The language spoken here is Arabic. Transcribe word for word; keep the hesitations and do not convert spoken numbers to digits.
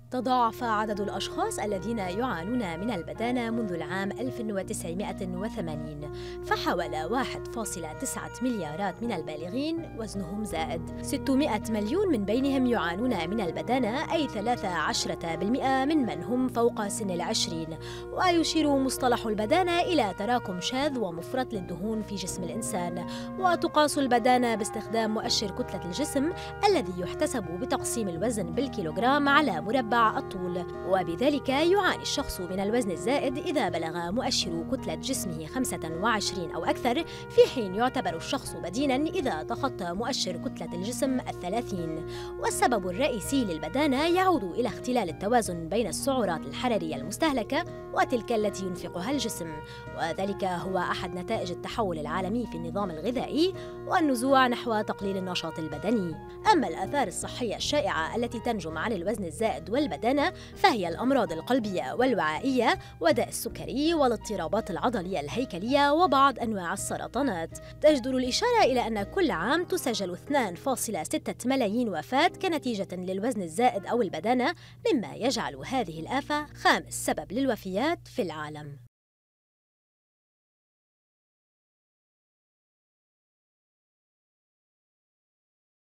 تضاعف عدد الأشخاص الذين يعانون من البدانة منذ العام ألف وتسعمائة وثمانين، فحوالي واحد فاصلة تسعة مليارات من البالغين وزنهم زائد. ستمائة مليون من بينهم يعانون من البدانة، أي ثلاثة عشر بالمئة من من هم فوق سن العشرين. ويشير مصطلح البدانة إلى تراكم شاذ ومفرط للدهون في جسم الإنسان، وتقاس البدانة باستخدام مؤشر كتلة الجسم الذي يحتسب بتقسيم الوزن بالكيلوغرام على مربع الطول، وبذلك يعاني الشخص من الوزن الزائد إذا بلغ مؤشر كتلة جسمه خمسة وعشرين أو أكثر، في حين يعتبر الشخص بديناً إذا تخطى مؤشر كتلة الجسم الثلاثين. والسبب الرئيسي للبدانة يعود إلى اختلال التوازن بين السعرات الحرارية المستهلكة وتلك التي ينفقها الجسم، وذلك هو أحد نتائج التحول العالمي في النظام الغذائي والنزوع نحو تقليل النشاط البدني. أما الآثار الصحية الشائعة التي تنجم عن الوزن الزائد والبدانة فهي الأمراض القلبية والوعائية وداء السكري والاضطرابات العضلية الهيكلية وبعض أنواع السرطانات. تجدر الإشارة إلى أن كل عام تسجل اثنين فاصلة ستة ملايين وفاة كنتيجة للوزن الزائد أو البدانة، مما يجعل هذه الآفة خامس سبب للوفيات في العالم.